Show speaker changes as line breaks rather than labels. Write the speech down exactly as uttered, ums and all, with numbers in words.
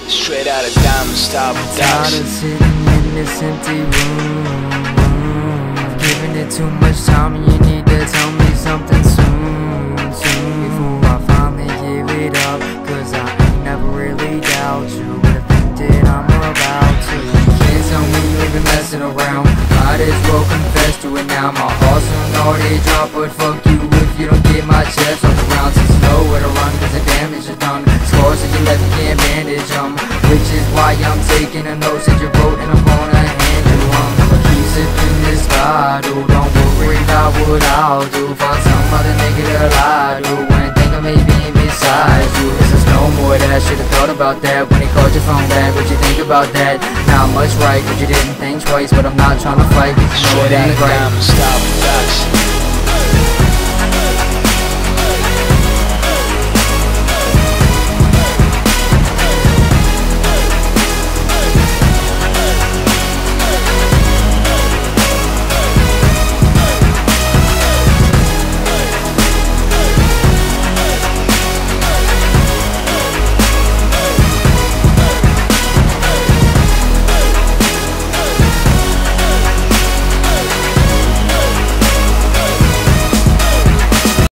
Straight out of Diamond Star
Tired of
Productions.
sitting in this empty room. Giving it too much time, and you need to tell me something soon, soon. Before I finally give it up, cause I ain't never really doubt you, but I think that I'm about to. You can't tell me you ain't been messing around. Might as well confess to it now. My heart's on already drop, but fuck you if you don't get my chest off the ground. Too slow with a run, cause the damage is done. Scars that you left, you can't bandage them, which is why I'm taking a note that you wrote and I'm gonna hand you um. Keep sipping this bottle, don't worry about what I'll do. Find some other nigga to lie to and think I may be beside you. Cause there's no more that I should've thought about that when he called your phone back. What you think about that? Not much right, cause you didn't think twice. But I'm not trying to fight, cause you know it
Straight out
ain't
of
right.
Diamond Star Productions.